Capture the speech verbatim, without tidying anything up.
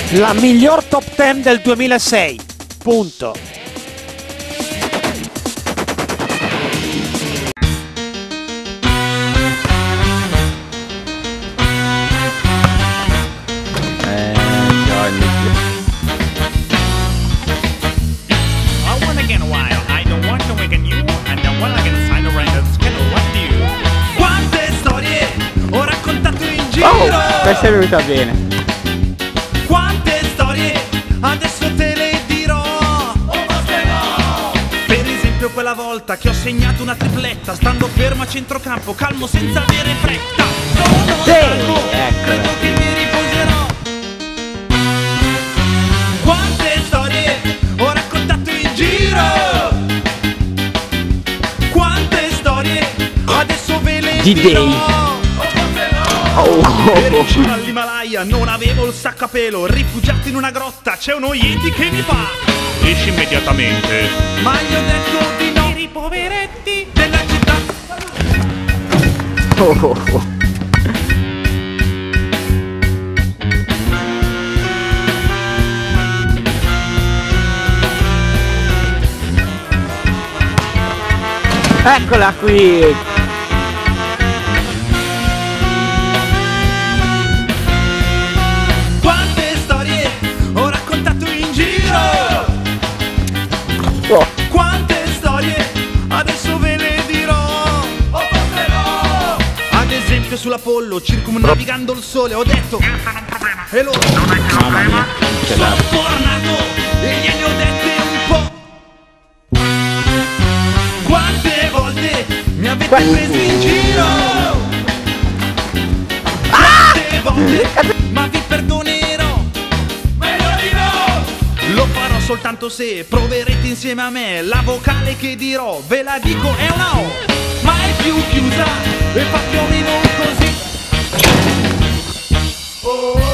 La miglior top dieci del duemilasei. Punto. Eh, Johnny. I wanna get a while, I don't want to wake you, and I wanna get inside the right that's gonna what do you. Quante storie ho raccontato in giro! Oh, questa è venuta bene. Quante storie adesso te le dirò. Oh, no. Per esempio quella volta che ho segnato una tripletta, stando fermo a centrocampo, calmo senza avere fretta. Sono Sì, stanco, eccola. credo che mi riposerò. Quante storie ho raccontato in giro. Quante storie adesso ve le D-Day. dirò. Oh, Per in cima all'Himalaya non avevo il sacco a pelo, rifugiato in una grotta, c'è uno Yeti che mi fa: esci immediatamente. Ma gli ho detto di no. Per i poveretti della città. oh, oh, oh. Eccola qui. Quante storie ho raccontato in giro. Oh. Quante storie adesso ve le dirò. Oh, no. Ad esempio sull'Apollo, circumnavigando il sole, ho detto e loro Mamma mia, ce sono l'ha. tornato e gliene ho dette un po'. Quante volte mi avete Quante- preso in giro. Quante volte, ma vi perdonerò. Meglio di no. Lo farò soltanto se proverete insieme a me. La vocale che dirò, ve la dico, è una O, ma è più chiusa e fa più o meno così. Oh.